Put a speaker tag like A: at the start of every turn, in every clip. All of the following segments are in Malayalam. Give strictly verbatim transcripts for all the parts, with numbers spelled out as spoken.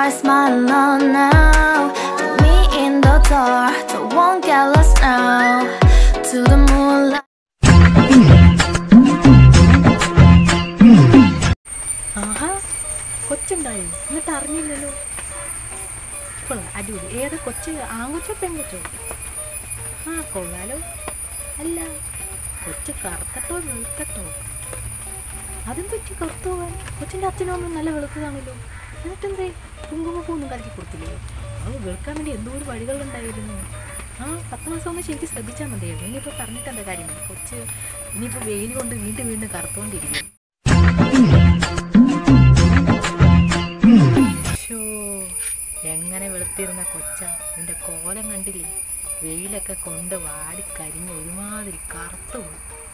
A: smile on now. Put me in the dark, don't won't get lost now. To the moonlight.
B: ആഹാ, കൊച്ചുണ്ടായി എന്നിട്ട് അറിഞ്ഞില്ലല്ലോ. കൊള്ളാം, അടിപൊളി. ഏത് കൊച്ച്, ആൺകൊച്ചോ പെൺകൊച്ചോ? ആ കൊള്ളാലോ. അല്ല, കൊച്ച് കറുത്തട്ടോ വെളുത്തട്ടോ? അതും പറ്റി കറുത്തു പോകാൻ? കൊച്ചിൻ്റെ അച്ഛനും അമ്മയും നല്ല വെളുത്തതാണല്ലോ. എന്നിട്ടെന്തേ കുങ്കുമപ്പൂ ഒന്നും കലക്കി കൊടുത്തില്ലേ? അത് വെളുക്കാൻ വേണ്ടി എന്തോ ഒരു വഴികളുണ്ടായിരുന്നു. ആ പത്ത് മാസം ഒന്ന് ശരിക്കും ശ്രദ്ധിച്ചാൽ മതിയായിരുന്നു. ഇനിയിപ്പോൾ പറഞ്ഞിട്ട് എന്താ കാര്യം? കൊച്ച് ഇനിയിപ്പോൾ വെയിൽ കൊണ്ട് വീണ്ടും വീണ്ടും കറുത്തുകൊണ്ടിരിക്കും. ഷോ, എങ്ങനെ വെളുത്തിരുന്ന കൊച്ച, നിന്റെ കോലം കണ്ടില്ലേ? വെയിലൊക്കെ കൊണ്ട് വാടി കരിഞ്ഞ് ഒരുമാതിരി കറുത്തു പോയി.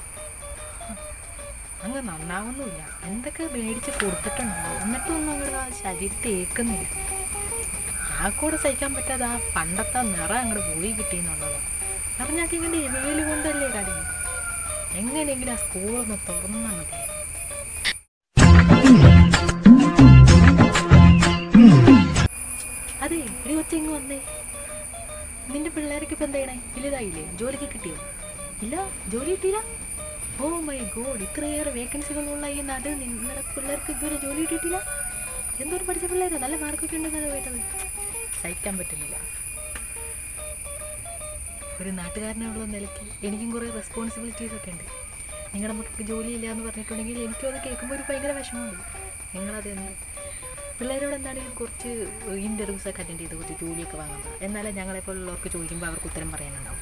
B: അങ്ങ് നന്നാവുന്നില്ല. എന്തൊക്കെ മേടിച്ച് കൊടുത്തിട്ടുണ്ടോ, എന്നിട്ടൊന്നും അങ്ങോട്ട് ആ ശരീരത്തെ ഏക്കുന്നില്ല. ആ കൂടെ സഹിക്കാൻ പറ്റാതെ ആ പണ്ടത്തെ നിറം അങ്ങോട്ട് പോയി കിട്ടിയെന്നുള്ളതാണ്. അറിഞ്ഞാക്കി ഇങ്ങനെ വെയിൽ കൊണ്ടല്ലേ കളി. എങ്ങനെയെങ്കിലും ആ സ്കൂളൊന്ന് തുറന്നാൽ മതി. അതെ, ഒരു കൊച്ചെങ്ങ് വന്നേ. നിന്റെ പിള്ളേർക്ക് ഇപ്പം എന്താ ചെയ്യണേ? വലുതായില്ലേ? ജോലിക്ക് കിട്ടിയോ? ഇല്ല, ജോലി കിട്ടിയില്ല. ഓ മൈ ഗോഡ്, ഇത്രയേറെ വേക്കൻസികളുള്ള ഈ നാട് നിങ്ങളുടെ പിള്ളേർക്ക് ഇതുവരെ ജോലി കിട്ടിയിട്ടില്ല? എന്തോരം പഠിച്ച പിള്ളേരോ, നല്ല മാർക്കൊക്കെ ഉണ്ടെന്നാണ് കേട്ടത്. സഹിക്കാൻ പറ്റുന്നില്ല. ഒരു നാട്ടുകാരനുള്ള നിലയ്ക്ക് എനിക്കും കുറേ റെസ്പോൺസിബിലിറ്റീസൊക്കെ ഉണ്ട്. നിങ്ങളുടെ മക്കൾക്ക് ജോലിയില്ല എന്ന് പറഞ്ഞിട്ടുണ്ടെങ്കിൽ എനിക്കും അത് കേൾക്കുമ്പോൾ ഒരു ഭയങ്കര വിഷമമുണ്ട്. നിങ്ങളത് എന്ത് പിള്ളേരോട് എന്താണെങ്കിലും കുറച്ച് ഇൻ്റർവ്യൂസൊക്കെ അറ്റൻഡ് ചെയ്ത് കുറച്ച് ജോലിയൊക്കെ വാങ്ങാൻ പറ്റും. എന്നാലും ഞങ്ങളെപ്പോലുള്ളവർക്ക് ചോദിക്കുമ്പോൾ അവർക്ക് ഉത്തരം പറയാനുണ്ടാവും.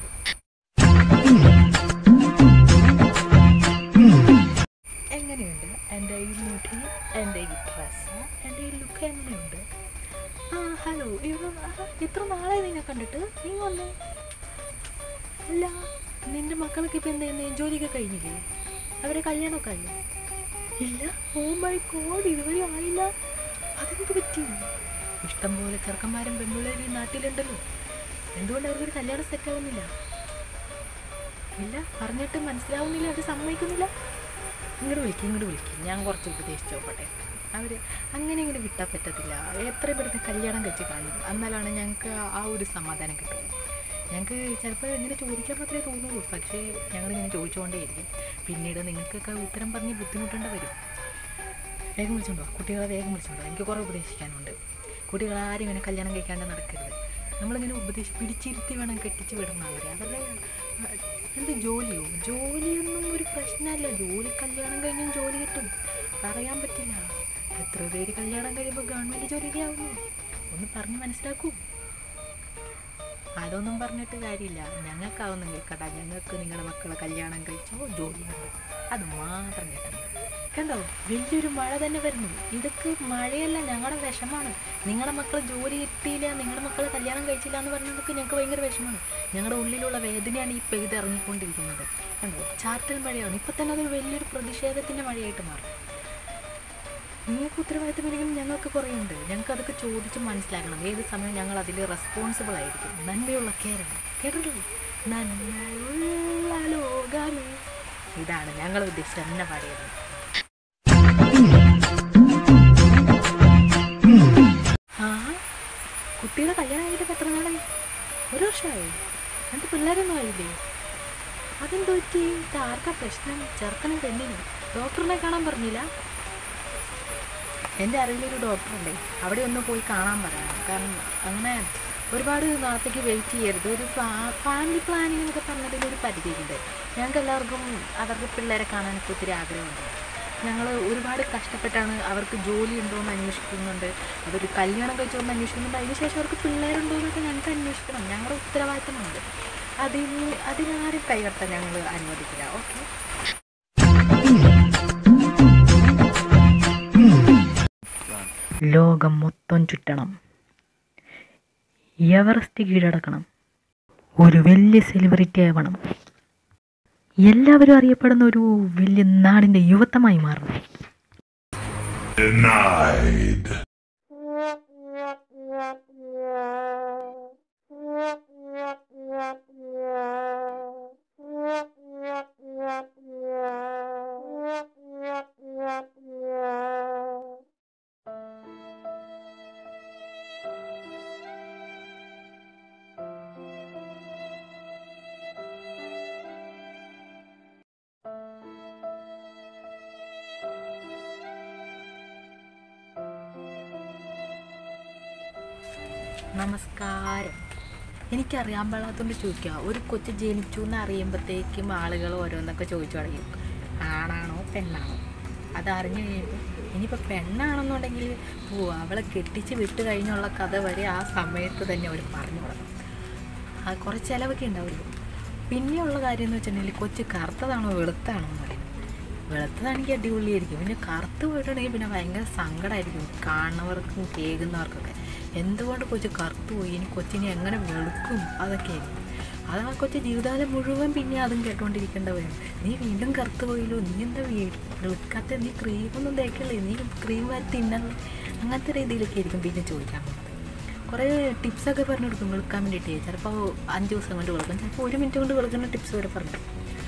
B: എങ്ങനെയുണ്ട് എൻ്റെ ഈ മുടി, എൻ്റെ ഈ ഡ്രസ്സ്, എൻ്റെ ഈ ലുക്ക് എങ്ങനെയുണ്ട്? ആ ഹലോ, ഇവിടെ എത്ര നാളെ നിന്നെ കണ്ടിട്ട്? നീ വന്നേ. അല്ല, നിൻ്റെ മക്കളൊക്കെ ഇപ്പം എന്താ ചെയ്യുന്നത്? ജോലിയൊക്കെ കഴിഞ്ഞില്ലേ? അവരെ കല്യാണമൊക്കെ ആയില്ലേ? ഇല്ല. ഓ മൈ ഗോഡ്, ഇതുവരെ ആയില്ല. അതെന്ത് പറ്റി? ഇഷ്ടംപോലെ ചെറുക്കന്മാരും പെൺപിള്ളേരും ഈ നാട്ടിലുണ്ടല്ലോ. എന്തുകൊണ്ട് അവർക്കൊരു കല്യാണം സെറ്റാവുന്നില്ല? ഇല്ല, പറഞ്ഞിട്ട് മനസ്സിലാവുന്നില്ല, അവർ സമ്മതിക്കുന്നില്ല. ഇങ്ങോട്ട് വിളിക്കും, ഇങ്ങോട്ട് വിളിക്കും, ഞാൻ കുറച്ച് ഉപദേശിച്ച് നോക്കട്ടെ. അവർ അങ്ങനെ ഇങ്ങനെ വിട്ടാൽ പറ്റത്തില്ല. എത്രയും പെട്ടെന്ന് കല്യാണം കഴിച്ച് കാണും. എന്നാലാണ് ഞങ്ങൾക്ക് ആ ഒരു സമാധാനം കിട്ടുന്നത്. ഞങ്ങൾക്ക് ചിലപ്പോൾ ഇങ്ങനെ ചോദിക്കാൻ മാത്രമേ തോന്നുള്ളൂ. പക്ഷേ ഞങ്ങളിങ്ങനെ ചോദിച്ചുകൊണ്ടേയിരിക്കും. പിന്നീട് നിങ്ങൾക്കൊക്കെ ഉത്തരം പറഞ്ഞ് ബുദ്ധിമുട്ടേണ്ടി വരും. വേഗം വിളിച്ചുകൊണ്ടോ, കുട്ടികളെ വേഗം വിളിച്ചുകൊണ്ടോ. എനിക്ക് കുറേ ഉപദേശിക്കാനുണ്ട്. കുട്ടികളാരും ഇങ്ങനെ കല്യാണം കഴിക്കാണ്ട് നടക്കരുത്. നമ്മളിങ്ങനെ ഉപദേശി പിടിച്ചിരുത്തി വേണം കെട്ടിച്ച് വിടണം അവരെ. അവരുടെ എന്ത് ജോലിയോ? ജോലിയൊന്നും ഒരു പ്രശ്നമല്ല. ജോലി കല്യാണം കഴിഞ്ഞും ജോലി കിട്ടും, പറയാൻ പറ്റില്ല. എത്ര പേര് കല്യാണം കഴിയുമ്പോൾ ഗവൺമെൻറ് ജോലിയാവുന്നു? ഒന്ന് പറഞ്ഞ് മനസ്സിലാക്കൂ. അതൊന്നും പറഞ്ഞിട്ട് കാര്യമില്ല. ഞങ്ങൾക്കാവുന്ന കേൾക്കട്ടെ. ഞങ്ങൾക്ക് നിങ്ങളുടെ മക്കളെ കല്യാണം കഴിച്ചോ ജോലിയുണ്ടോ, അത് മാത്രം കേട്ടോ. കണ്ടോ, വലിയൊരു മഴ തന്നെ വരുന്നു. ഇതൊക്കെ മഴയല്ല, ഞങ്ങളുടെ വിഷമാണ്. നിങ്ങളുടെ മക്കൾ ജോലി കിട്ടിയില്ല, നിങ്ങളുടെ മക്കൾ കല്യാണം കഴിച്ചില്ല എന്ന് പറയുന്നതൊക്കെ ഞങ്ങൾക്ക് ഭയങ്കര വിഷമമാണ്. ഞങ്ങളുടെ ഉള്ളിലുള്ള വേദനയാണ് ഈ പെയ്തിറങ്ങിക്കൊണ്ടിരിക്കുന്നത്. കണ്ടോ, ചാറ്റൽ മഴയാണ്. ഇപ്പം തന്നെ അതൊരു വലിയൊരു പ്രതിഷേധത്തിൻ്റെ മഴയായിട്ട് മാറും. നിങ്ങൾക്ക് ഉത്തരവാദിത്തമില്ലെങ്കിലും ഞങ്ങൾക്ക് കുറേ ഉണ്ട്. ഞങ്ങൾക്ക് അതൊക്കെ ചോദിച്ച് മനസ്സിലാക്കണം. ഏത് സമയം ഞങ്ങൾ അതിൽ റെസ്പോൺസിബിൾ ആയിരിക്കും. നന്മയുള്ള കേരളം കേട്ടല്ലോ, നന്മയുള്ള ലോകമേ. ഇതാണ് ഞങ്ങൾ ഉദ്ദേശിച്ച തന്നെ പാടിയത്. ആ കുട്ടിയുടെ കല്യാണം ആയിട്ട് എത്ര നാളായി? ഒരു വർഷമായി. എന്നിട്ട് പിള്ളേരൊന്നും ആയില്ലേ? അതെന്ത് പറ്റി? ആർക്കാ പ്രശ്നം? ചെറുക്കനും പെണ്ണിനും? ഡോക്ടറിനെ കാണാൻ പറഞ്ഞില്ല? എൻ്റെ അറിവിലൊരു ഡോക്ടറുണ്ടേ, അവിടെ ഒന്ന് പോയി കാണാൻ പറയണം. കാരണം അങ്ങനെ ഒരുപാട് നാളത്തേക്ക് വെയിറ്റ് ചെയ്യരുത്. ഒരു ഫാമിലി പ്ലാനിങ് എന്നൊക്കെ പറഞ്ഞതിലൊരു പരിധിയുണ്ട്. ഞങ്ങൾക്ക് എല്ലാവർക്കും അവരുടെ പിള്ളേരെ കാണാനൊക്കെ ഒത്തിരി ആഗ്രഹമുണ്ട്. ഞങ്ങൾ ഒരുപാട് കഷ്ടപ്പെട്ടാണ് അവർക്ക് ജോലി ഉണ്ടോ എന്ന് അന്വേഷിക്കുന്നുണ്ട്, അവർ കല്യാണം കഴിച്ചോന്ന് അന്വേഷിക്കുന്നുണ്ട്. അതിനുശേഷം അവർക്ക് പിള്ളേരുണ്ടോ എന്നൊക്കെ ഞങ്ങൾക്ക് അന്വേഷിക്കണം. ഞങ്ങളുടെ ഉത്തരവാദിത്തമുണ്ട്. അതിന് അതിനാരും കൈകടത്താൻ ഞങ്ങൾ അനുവദിക്കില്ല. ഓക്കെ. ലോകം മൊത്തം ചുറ്റണം, എവറസ്റ്റ് കീഴടക്കണം, ഒരു വലിയ സെലിബ്രിറ്റി ആവണം, എല്ലാവരും അറിയപ്പെടുന്ന ഒരു വലിയ നാടിൻ്റെ യുവത്വമായി മാറണം. നമസ്കാരം. എനിക്കറിയാൻ പാടാത്തതുകൊണ്ട് ചോദിക്കുക, ഒരു കൊച്ചു ജനിച്ചു എന്ന് അറിയുമ്പോഴത്തേക്കും ആളുകൾ ഓരോന്നൊക്കെ ചോദിച്ചു തുടങ്ങി, ആണാണോ പെണ്ണാണോ? അതറിഞ്ഞു കഴിയുമ്പോൾ ഇനിയിപ്പോൾ പെണ്ണാണെന്നുണ്ടെങ്കിൽ ഓ അവളെ കെട്ടിച്ച് വിട്ട് കഴിഞ്ഞുള്ള കഥ വരെ ആ സമയത്ത് തന്നെ അവർ പറഞ്ഞു തുടങ്ങും. അത് കുറച്ച് ചിലവൊക്കെ ഉണ്ടാവുമല്ലോ. പിന്നെയുള്ള കാര്യം എന്ന് വെച്ചിട്ടുണ്ടെങ്കിൽ കൊച്ചു കറുത്തതാണോ വെളുത്താണോ എന്ന് പറയും. വെളുത്തതാണെങ്കിൽ അടിപൊളിയായിരിക്കും, പിന്നെ കറുത്ത് പോയിട്ടുണ്ടെങ്കിൽ പിന്നെ ഭയങ്കര സങ്കടമായിരിക്കും കാണുന്നവർക്കും കേൾക്കുന്നവർക്കൊക്കെ. എന്തുകൊണ്ട് കൊച്ചു കറുത്തു പോയി, ഇനി കൊച്ചിനെ എങ്ങനെ വെളുക്കും, അതൊക്കെയായിരിക്കും. അത് ആ കൊച്ചു ജീവിതകാലം മുഴുവൻ പിന്നെ അതും കേട്ടോണ്ടിരിക്കേണ്ട വരും. നീ വീണ്ടും കറുത്തു പോയില്ലോ, നീ എന്താ വെളുക്കാത്ത, നീ ക്രീമൊന്നും തേക്കല്ലേ, നീ ക്രീം വരെ തിന്നല്ലേ, അങ്ങനത്തെ രീതിയിലൊക്കെ ആയിരിക്കും പിന്നെ ചോദിക്കാൻ പോകുന്നത്. കുറേ ടിപ്സൊക്കെ പറഞ്ഞു കൊടുക്കും വെളുക്കാൻ വേണ്ടിയിട്ട്. ചിലപ്പോൾ അഞ്ച് ദിവസം കൊണ്ട് വെളുക്കും, ചിലപ്പോൾ ഒരു മിനിറ്റ് കൊണ്ട് വെളുക്കുന്ന ടിപ്സ് വരെ പറഞ്ഞു.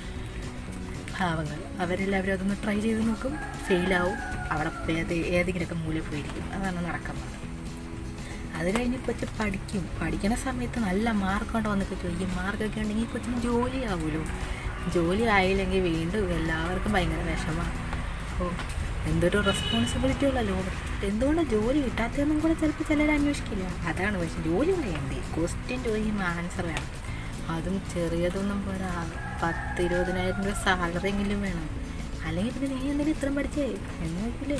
B: ഭാവങ്ങൾ അവരെല്ലാവരും അതൊന്ന് ട്രൈ ചെയ്ത് നോക്കും, ഫെയിലാവും, അവിടെ ഏത് ഏതെങ്കിലുമൊക്കെ മൂല പോയിരിക്കും. അതാണ് നടക്കാൻ പോകുന്നത്. അത് കഴിഞ്ഞ് കൊച്ച് പഠിക്കും. പഠിക്കുന്ന സമയത്ത് നല്ല മാർക്ക് കൊണ്ട് വന്നിട്ട് ചോദിക്കും, മാർക്കൊക്കെ ഉണ്ടെങ്കിൽ കൊച്ചിന് ജോലി ആവുമല്ലോ. ജോലി ആയില്ലെങ്കിൽ വീണ്ടും എല്ലാവർക്കും ഭയങ്കര വിഷമമാണ്. ഓ എന്തൊരു റെസ്പോൺസിബിലിറ്റി ഉള്ളല്ലോ, എന്തുകൊണ്ടാണ് ജോലി കിട്ടാത്തതെന്നും കൂടെ ചിലപ്പോൾ ചിലർ അന്വേഷിക്കില്ല. അതാണ് പക്ഷേ ജോലി വേണ്ടേ, ക്വസ്റ്റ്യൻ ചോദിക്കുമ്പോൾ ആൻസർ വേണം. അതും ചെറിയതൊന്നും പോരാ, പത്ത് ഇരുപതിനായിരം രൂപ സാലറി എങ്കിലും വേണം. അല്ലെങ്കിൽ പിന്നെ നീ എന്തെങ്കിലും ഇത്രയും പഠിച്ചേ എന്ന് നോക്കില്ലേ.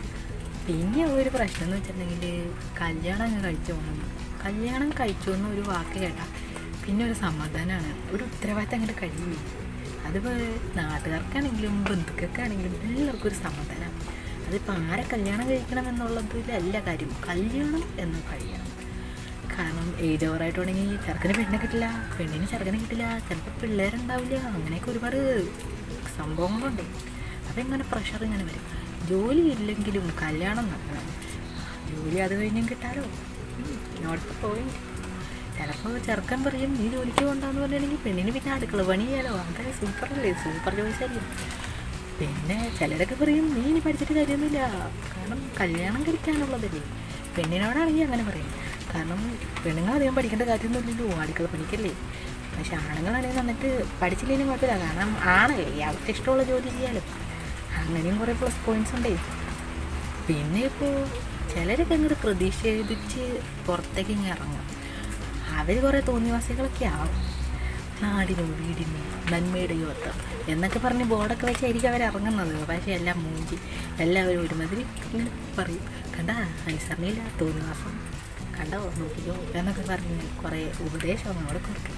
B: പിന്നെ ഒരു പ്രശ്നം എന്ന് വെച്ചിട്ടുണ്ടെങ്കിൽ കല്യാണം അങ്ങ് കഴിച്ചു പോകണം. കല്യാണം കഴിച്ചു എന്ന് ഒരു വാക്ക് കേട്ടാൽ പിന്നെ ഒരു സമാധാനമാണ്, ഒരു ഉത്തരവാദിത്തം അങ്ങനെ കഴിയില്ല. അതിപ്പോൾ നാട്ടുകാർക്കാണെങ്കിലും ബന്ധുക്കൾക്കാണെങ്കിലും എല്ലാവർക്കും ഒരു സമാധാനമാണ്. അതിപ്പോൾ ആരെ കല്യാണം കഴിക്കണം എന്നുള്ളതിലല്ല കാര്യം, കല്യാണം എന്ന് കഴിയണം. കാരണം ഏജ് ഓവറായിട്ടുണ്ടെങ്കിൽ ചെറുക്കന് പെണ്ണിനെ കിട്ടില്ല, പെണ്ണിന് ചെറുക്കനെ കിട്ടില്ല, ചിലപ്പോൾ പിള്ളേരുണ്ടാവില്ല, അങ്ങനെയൊക്കെ ഒരുപാട് സംഭവങ്ങളുണ്ട്. അതെങ്ങനെ പ്രഷർ ഇങ്ങനെ വരും. ജോലി ഇല്ലെങ്കിലും കല്യാണം നടക്കണം, ജോലി അത് കഴിഞ്ഞും കിട്ടാലോ, നോട്ട് പോയിന്റ്. ചിലപ്പോൾ ചെറുക്കൻ പറയും നീ ജോലിക്ക് പോകണ്ടെന്ന് പറഞ്ഞിട്ടുണ്ടെങ്കിൽ പെണ്ണിന് പിന്നെ അടുക്കള പണി ചെയ്യാലോ, അങ്ങനെ സൂപ്പറല്ലേ, സൂപ്പർ ചോയ്സ് ആയിരിക്കും. പിന്നെ ചിലരൊക്കെ പറയും നീ ഇനി പഠിച്ചിട്ട് കാര്യമൊന്നുമില്ല, കാരണം കല്യാണം കഴിക്കാനുള്ളതല്ലേ. പെണ്ണിനോടാണെങ്കിൽ അങ്ങനെ പറയും, കാരണം പെണ്ണുങ്ങൾ അധികം പഠിക്കേണ്ട കാര്യമൊന്നുമില്ലല്ലോ, അടുക്കള പണിക്കല്ലേ. പക്ഷെ ആണുങ്ങളാണെങ്കിൽ വന്നിട്ട് പഠിച്ചില്ലെങ്കിലും കുഴപ്പമില്ല, കാരണം ആണല്ലേ അവർക്ക് ഇഷ്ടമുള്ള ജോലി ചെയ്യാലോ. അങ്ങനെയും കുറേ പ്ലസ് പോയിൻറ്റ്സ് ഉണ്ടേ. പിന്നെ ഇപ്പോൾ ചിലരൊക്കെ അങ്ങോട്ട് പ്രതിഷേധിച്ച് പുറത്തേക്ക് ഇങ്ങനെ ഇറങ്ങും. അവർ കുറേ തോന്നിവാസികളൊക്കെ ആവും. നാടിനോ വീടിനോ നന്മയുടെ യുവത്വം എന്നൊക്കെ പറഞ്ഞ് ബോർഡൊക്കെ വെച്ചായിരിക്കും അവർ ഇറങ്ങുന്നത്. പക്ഷേ എല്ലാം മൂഞ്ചി എല്ലാവരും ഒരുമാതിരി ഇങ്ങനെ പറയും, കണ്ടാ അനുസരണയില്ല, തോന്നിവാസം കണ്ടോ നോക്കിയോ എന്നൊക്കെ പറഞ്ഞ് കുറേ ഉപദേശം നമ്മൾ കൊടുക്കും.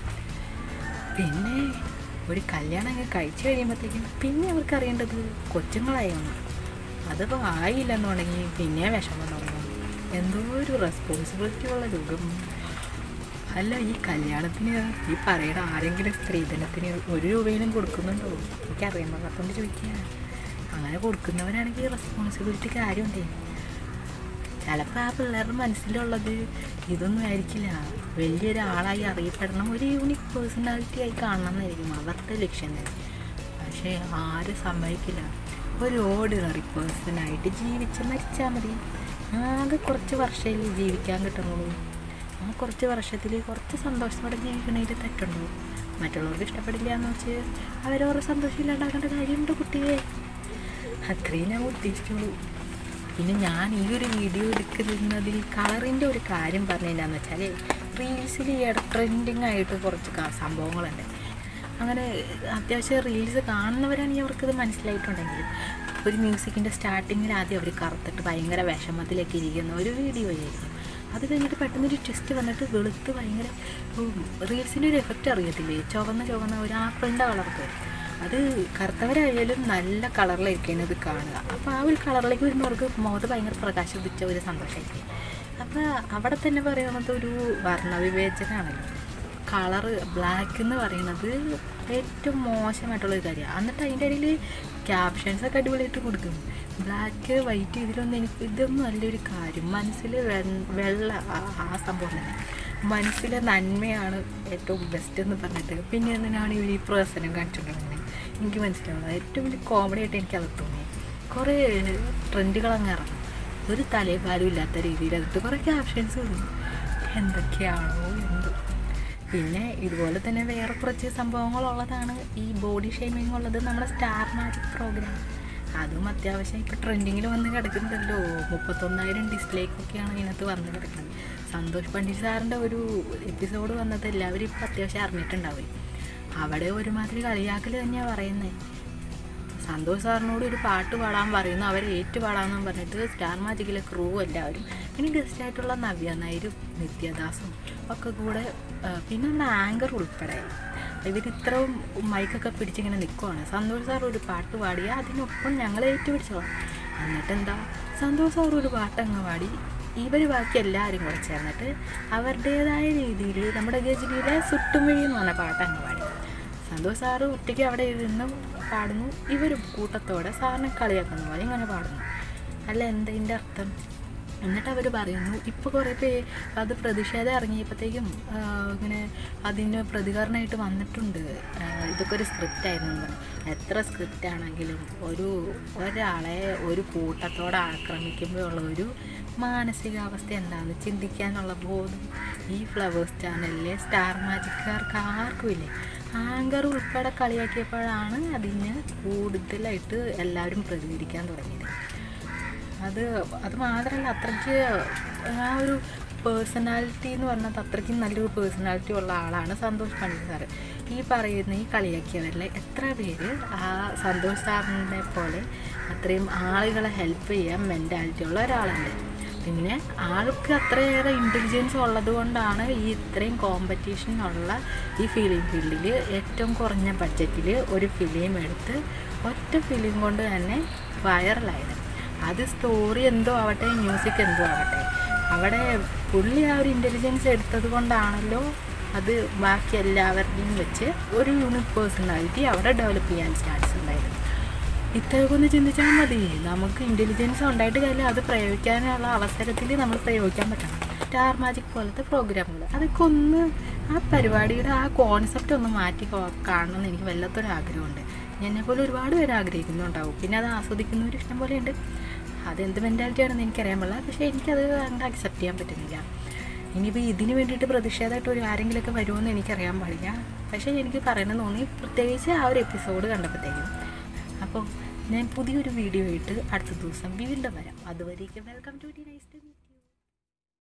B: പിന്നെ ഒരു കല്യാണം അങ്ങ് കഴിച്ചു കഴിയുമ്പോഴത്തേക്കും പിന്നെ അവർക്ക് അറിയേണ്ടത് കൊച്ചുങ്ങളായാണ്. അതിപ്പോൾ ആയില്ലെന്നുണ്ടെങ്കിൽ പിന്നെ വിഷമം തുടങ്ങും. എന്തോ ഒരു റെസ്പോൺസിബിലിറ്റി ഉള്ള യുഗം. അല്ല ഈ കല്യാണത്തിന് ഈ പറയുന്ന ആരെങ്കിലും സ്ത്രീധനത്തിന് ഒരു രൂപയിലും കൊടുക്കുന്നുണ്ടോ? എനിക്കറിയാൻ പാടാത്തോണ്ട് ചോദിക്കുക. അങ്ങനെ കൊടുക്കുന്നവരാണെങ്കിൽ റെസ്പോൺസിബിലിറ്റി കാര്യമുണ്ടേ. ചിലപ്പോൾ ആ പിള്ളേരുടെ മനസ്സിലുള്ളത് ഇതൊന്നും ആയിരിക്കില്ല, വലിയൊരാളായി അറിയപ്പെടണം, ഒരു യൂണിക് പേഴ്സണാലിറ്റി ആയി കാണണം എന്നായിരിക്കും അവരുടെ ലക്ഷ്യം തന്നെ. പക്ഷേ ആരും സമ്മതിക്കില്ല. ഒരു ഓർഡിനറി പേഴ്സണായിട്ട് ജീവിച്ച് മരിച്ചാൽ മതി. ആകെ കുറച്ച് വർഷമല്ലേ ജീവിക്കാൻ കിട്ടുന്നുള്ളൂ. ആ കുറച്ച് വർഷത്തിൽ കുറച്ച് സന്തോഷത്തോടെ ജീവിക്കണതിൽ തെറ്റുണ്ടോ? മറ്റുള്ളവർക്ക് ഇഷ്ടപ്പെടില്ല എന്ന് വെച്ച് അവരവരുടെ സന്തോഷം ഇല്ലാണ്ടാക്കേണ്ട കാര്യമുണ്ട് കുട്ടിയെ. അത്രയും ഞാൻ ഉദ്ദേശിച്ചുള്ളൂ. പിന്നെ ഞാൻ ഈ ഒരു വീഡിയോ എടുക്കുന്നതിൽ കളറിൻ്റെ ഒരു കാര്യം പറഞ്ഞതിനാന്ന് വെച്ചാൽ, റീൽസിൽ ഈ ട്രെൻഡിങ് ആയിട്ട് കുറച്ച് സംഭവങ്ങളുണ്ട്. അങ്ങനെ അത്യാവശ്യം റീൽസ് കാണുന്നവരാണെങ്കിൽ അവർക്കത് മനസ്സിലായിട്ടുണ്ടെങ്കിലും ഒരു മ്യൂസിക്കിൻ്റെ സ്റ്റാർട്ടിങ്ങിൽ ആദ്യം അവർ കറുത്തിട്ട് ഭയങ്കര വിഷമത്തിലേക്ക് ഇരിക്കുന്ന ഒരു വീഡിയോ ആയിരിക്കും. അത് കഴിഞ്ഞിട്ട് പെട്ടെന്നൊരു ട്വിസ്റ്റ് വന്നിട്ട് വെളുത്ത് ഭയങ്കര റീൽസിൻ്റെ ഒരു എഫക്റ്റ് അറിയത്തില്ലേ, ചുവന്ന ചുവന്ന ഒരു ആപ്പിളിൻ്റെ കളർക്ക്. അത് കറുത്തവരായാലും നല്ല കളറിലായിരിക്കും ഇത് കാണുക. അപ്പോൾ ആ ഒരു കളറിലേക്ക് വരുന്നവർക്ക് മുഖത്ത് ഭയങ്കര പ്രകാശിപ്പിച്ച ഒരു സന്തോഷമായിരിക്കും. അപ്പോൾ അവിടെ തന്നെ പറയുന്നത് ഒരു വർണ്ണവിവേചനമാണല്ലോ. കളറ് ബ്ലാക്ക് എന്ന് പറയുന്നത് ഏറ്റവും മോശമായിട്ടുള്ളൊരു കാര്യമാണ്. എന്നിട്ട് അതിൻ്റെ ഇടയിൽ ക്യാപ്ഷൻസൊക്കെ അടിപൊളിയായിട്ട് കൊടുക്കും, ബ്ലാക്ക് വൈറ്റ്, ഇതിലൊന്നും എനിക്ക് ഇതൊന്നും നല്ലൊരു കാര്യം. മനസ്സിൽ വെള്ള ആ സംഭവം തന്നെ, മനസ്സിലെ നന്മയാണ് ഏറ്റവും ബെസ്റ്റ് എന്ന് പറഞ്ഞിട്ട് പിന്നെ എന്തിനാണ് ഇവർ ഈ പ്രസനം കാണിച്ചിട്ടുണ്ടെങ്കിൽ എനിക്ക് മനസ്സിലാവുന്നത്. ഏറ്റവും വലിയ കോമഡി ആയിട്ട് എനിക്കത് തോന്നി. കുറേ ട്രെൻഡുകൾ അങ്ങ് ഇറങ്ങും, ഒരു തലയും ഇല്ലാത്ത രീതിയിൽ അതിട്ട് കുറേ ക്യാപ്ഷൻസ് വരും, എന്തൊക്കെയാണോ എന്തോ. പിന്നെ ഇതുപോലെ തന്നെ വേറെ കുറച്ച് സംഭവങ്ങളുള്ളതാണ് ഈ ബോഡി ഷേമിങ് ഉള്ളത്. നമ്മുടെ സ്റ്റാർ മാജിക് പ്രോഗ്രാം അതും അത്യാവശ്യം ഇപ്പോൾ ട്രെൻഡിങ്ങിൽ വന്ന് കിടക്കുന്നുണ്ടല്ലോ. മുപ്പത്തൊന്നായിരം ഡിസ്ലൈക്കൊക്കെയാണ് ഇതിനകത്ത് വന്ന് കിടക്കുന്നത്. സന്തോഷ് പണ്ഡിറ്റ് സാറിൻ്റെ ഒരു എപ്പിസോഡ് വന്നത് എല്ലാവരും ഇപ്പോൾ അത്യാവശ്യം അറിഞ്ഞിട്ടുണ്ടാവും. അവിടെ ഒരുമാതിരി കളിയാക്കൽ തന്നെയാണ് പറയുന്നത്. സന്തോഷ് സാറിനോട് ഒരു പാട്ട് പാടാൻ പറയുന്നു, അവർ ഏറ്റു പാടാമെന്ന് പറഞ്ഞിട്ട് സ്റ്റാർ മാജിക്കിലെ ക്രൂ എല്ലാവരും, പിന്നെ ഗസ്റ്റായിട്ടുള്ള നവ്യ നായരും നിത്യദാസും ഒക്കെ കൂടെ, പിന്നെ നമ്മുടെ ആങ്കർ ഉൾപ്പെടെ ഇവരിത്രയും മൈക്കൊക്കെ പിടിച്ചിങ്ങനെ നിൽക്കുവാണ്. സന്തോഷ് സാർ ഒരു പാട്ട് പാടിയാൽ അതിനൊപ്പം ഞങ്ങൾ ഏറ്റുപിടിച്ചോളാം. എന്നിട്ടെന്താ, സന്തോഷ് സാർ ഒരു പാട്ടങ്ങ് പാടി, ഇവർ ബാക്കി എല്ലാവരും കൂടെ ചേർന്നിട്ട് അവരുടേതായ രീതിയിൽ നമ്മുടെ ഗജനിയിലെ സുട്ടുമിഴി എന്ന് പറഞ്ഞ പാട്ടങ്ങ് പാടി. സന്തോഷ് സാറ് ഒറ്റയ്ക്ക് അവിടെ ഇരുന്ന് പാടുന്നു, ഇവർ കൂട്ടത്തോടെ സാറിനെ കളിയാക്കുന്ന പോലെ ഇങ്ങനെ പാടുന്നു. അല്ല എന്തതിൻ്റെ അർത്ഥം? എന്നിട്ട് അവർ പറയുന്നു, ഇപ്പോൾ കുറേ പേര് അത് പ്രതിഷേധം ഇറങ്ങിയപ്പോഴത്തേക്കും ഇങ്ങനെ അതിന് പ്രതികരണമായിട്ട് വന്നിട്ടുണ്ട്, ഇതൊക്കെ ഒരു സ്ക്രിപ്റ്റായിരുന്നു. എത്ര സ്ക്രിപ്റ്റ് ആണെങ്കിലും ഒരു ഒരാളെ ഒരു കൂട്ടത്തോടെ ആക്രമിക്കുമ്പോഴുള്ള ഒരു മാനസികാവസ്ഥ എന്താണെന്ന് ചിന്തിക്കാനുള്ള ബോധം ഈ ഫ്ലവേഴ്സ് ചാനലിലെ സ്റ്റാർ മാജിക്കാർക്ക് ആർക്കും ഇല്ലേ. ആങ്കർ ഉൾപ്പെടെ കളിയാക്കിയപ്പോഴാണ് അതിന് കൂടുതലായിട്ട് എല്ലാവരും പ്രതികരിക്കാൻ തുടങ്ങിയത്. അത് അത് മാത്രമല്ല, അത്രയ്ക്ക് ആ ഒരു പേഴ്സണാലിറ്റി എന്ന് പറഞ്ഞാൽ അത്രയ്ക്കും നല്ലൊരു പേഴ്സണാലിറ്റി ഉള്ള ആളാണ് സന്തോഷ് പണ്ഡിറ്റ് സാറ്. ഈ പറയുന്ന ഈ കളിയാക്കിയവരിലെ എത്ര പേര് ആ സന്തോഷ് സാറിനെ പോലെ അത്രയും ആളുകളെ ഹെൽപ്പ് ചെയ്യാൻ മെൻറ്റാലിറ്റി ഉള്ള ഒരാളുണ്ട്. പിന്നെ ആൾക്ക് അത്രയേറെ ഇൻ്റലിജൻസ് ഉള്ളത് കൊണ്ടാണ് ഈ ഇത്രയും കോമ്പറ്റീഷനുള്ള ഈ ഫിലിം ഫീൽഡിൽ ഏറ്റവും കുറഞ്ഞ ബഡ്ജറ്റിൽ ഒരു ഫിലിം എടുത്ത് ഒറ്റ ഫിലിം കൊണ്ട് തന്നെ വൈറലായത്. അത് സ്റ്റോറി എന്തോ ആവട്ടെ, മ്യൂസിക് എന്തോ ആവട്ടെ, അവിടെ പുള്ളി ആ ഒരു ഇൻ്റലിജൻസ് എടുത്തത് കൊണ്ടാണല്ലോ അത് ബാക്കി എല്ലാവരുടെയും വെച്ച് ഒരു യൂണിക് പേഴ്സണാലിറ്റി അവിടെ ഡെവലപ്പ് ചെയ്യാൻ ചാൻസ് ഉണ്ടായത്. ഇത്രയൊക്കെ ഒന്ന് ചിന്തിച്ചാൽ മതി. നമുക്ക് ഇൻ്റലിജൻസ് ഉണ്ടായിട്ട് കാര്യമില്ല, അത് പ്രയോഗിക്കാനുള്ള അവസരത്തിൽ നമ്മൾ പ്രയോഗിക്കാൻ പറ്റണം. സ്റ്റാർ മാജിക് പോലത്തെ പ്രോഗ്രാമുകൾ അതൊക്കെ ഒന്ന് ആ പരിപാടിയുടെ ആ കോൺസെപ്റ്റ് ഒന്ന് മാറ്റി കാണണമെന്ന് എനിക്ക് വല്ലാത്തൊരു ആഗ്രഹമുണ്ട്. എന്നെപ്പോലെ ഒരുപാട് പേര് ആഗ്രഹിക്കുന്നുണ്ടാവും, പിന്നെ അത് ആസ്വദിക്കുന്നവർ ഇഷ്ടം പോലെ ഉണ്ട്. അതെന്ത് മെൻറ്റാലിറ്റിയാണെന്ന് എനിക്കറിയാൻ പാടില്ല, പക്ഷേ എനിക്കത് അങ്ങോട്ട് അക്സെപ്റ്റ് ചെയ്യാൻ പറ്റുന്നില്ല. ഇനിയിപ്പോൾ ഇതിന് വേണ്ടിയിട്ട് പ്രതിഷേധമായിട്ട് ഒരു ആരെങ്കിലുമൊക്കെ വരുമെന്ന് എനിക്കറിയാൻ പാടില്ല. പക്ഷേ എനിക്ക് പറയണമെന്ന് തോന്നി, പ്രത്യേകിച്ച് ആ ഒരു എപ്പിസോഡ് കണ്ടപ്പോഴത്തേക്കും. അപ്പോൾ ഞാൻ പുതിയൊരു വീഡിയോ ആയിട്ട് അടുത്ത ദിവസം വീണ്ടും വരാം. അതുവരേക്കും welcome to the nice to